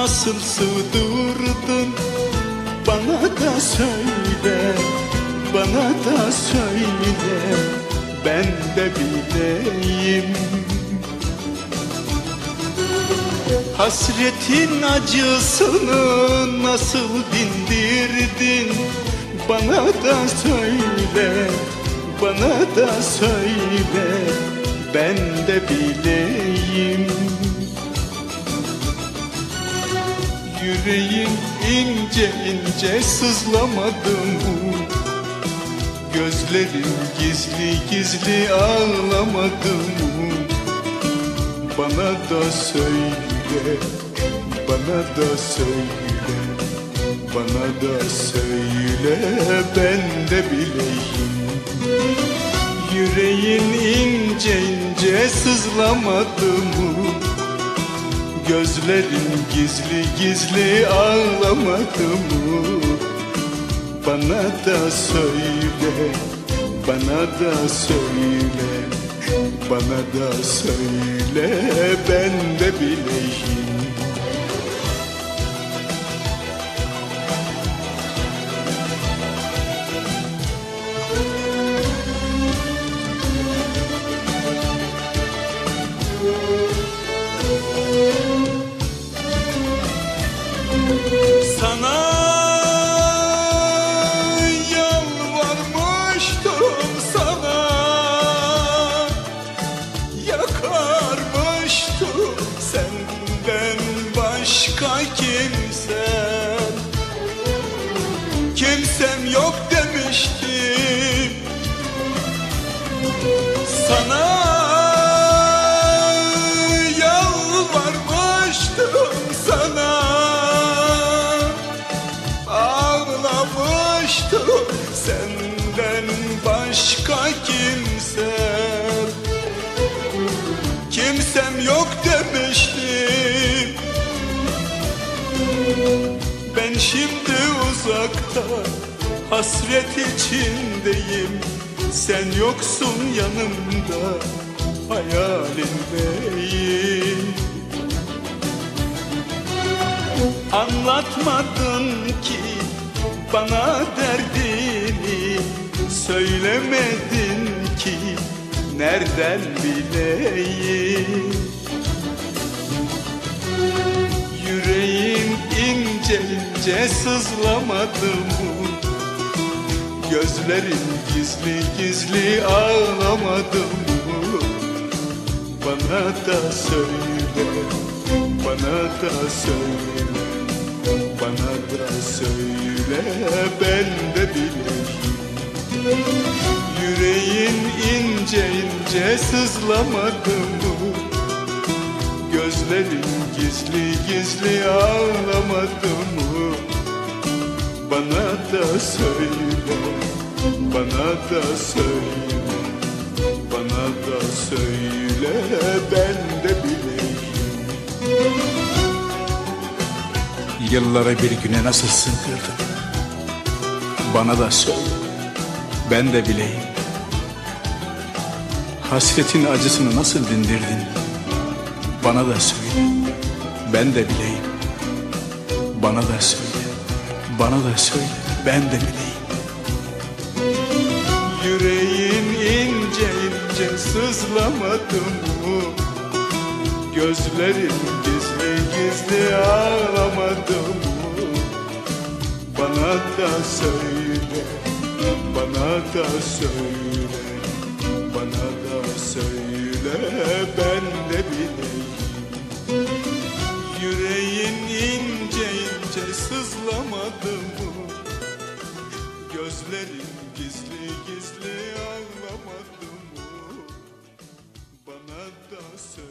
nasıl sığdırdın? Bana da söyle, bana da söyle, ben de bileyim. Hasretin acısını nasıl dindirdin? Bana da söyle, bana da söyle, ben de bileyim. Yüreğin ince ince sızlamadı mı? Gözlerin gizli gizli ağlamadı mı? Bana da söyle, bana da söyle, bana da söyle, ben de bileyim. Yüreğin ince ince sızlamadı mı? Gözlerin gizli gizli ağlamadı mı? Bana da söyle, bana da söyle, bana da söyle, ben de bileyim. Sana yalvarmıştım, sana yakarmıştım, senden başka kimsem yok demiştim. Sana yalvarmıştım, sana ağlamıştım, senden başka kimsem yok demiştim. Ben şimdi uzakta hasret içindeyim, sen yoksun yanımda, hayalindeyim. Anlatmadın ki bana derdini, söylemedin ki nereden bileyim. Yüreğin ince ince sızlamadı mı? Gözlerin gizli gizli ağlamadı mı? Bana da söyle, bana da söyle, bana da söyle, ben de bileyim. Yüreğin ince ince sızlamadı mı? Gözlerin gizli gizli ağlamadı mı? Bana da söyle, bana da söyle, bana da söyle, ben de bileyim. Yıllara bir güne nasıl sığdırdın? Bana da söyle, ben de bileyim. Hasretin acısını nasıl dindirdin? Bana da söyle, ben de bileyim. Bana da söyle, bana da söyle, ben de bileyim. Yüreğin ince ince sızlamadı mı? Gözlerin gizli gizli ağlamadı mı? Bana da söyle, bana da söyle, bana da söyle, ben de bileyim. Yüreğin ince ince sızlamadı mı? Gözlerin gizli gizli ağlamadı mı? Bana da söyle.